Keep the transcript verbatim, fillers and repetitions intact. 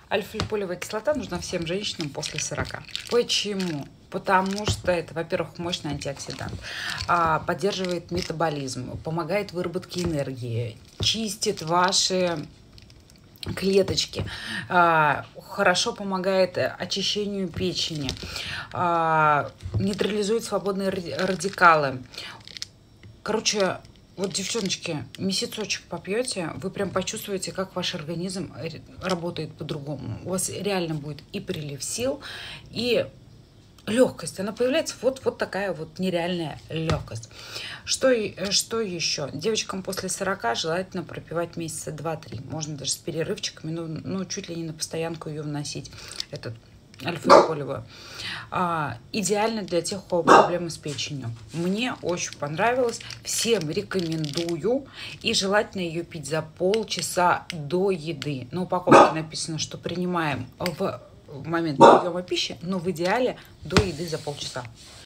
Альфа-липолевая кислота нужна всем женщинам после сорока. Почему? Потому что это, во-первых, мощный антиоксидант, а, поддерживает метаболизм, помогает выработке энергии, чистит ваши клеточки, а, хорошо помогает очищению печени, а, нейтрализует свободные радикалы. Короче, вот, девчоночки, месяцочек попьете, вы прям почувствуете, как ваш организм работает по-другому. У вас реально будет и прилив сил, и легкость. Она появляется вот, вот такая вот нереальная легкость. Что, что еще? Девочкам после сорока желательно пропивать месяца два-три. Можно даже с перерывчиками, ну, ну чуть ли не на постоянку ее вносить. Этот альфа-липолевую. А, идеально для тех, у кого проблемы с печенью. Мне очень понравилось. Всем рекомендую. И желательно ее пить за полчаса до еды. На упаковке написано, что принимаем в в момент приема пищи, но в идеале до еды за полчаса.